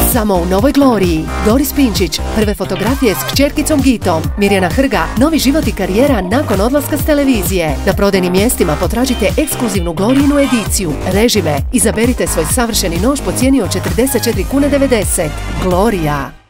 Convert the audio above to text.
Samo u Novoj Gloriji. Doris Pinčić, prve fotografije s kćerkicom Gitom. Mirjana Hrga, novi život i karijera nakon odlaska s televizije. Na prodajnim mjestima potražite ekskluzivnu Glorijinu ediciju. Režime, izaberite svoj savršeni nož po cijeni od 44,90 kune. Glorija.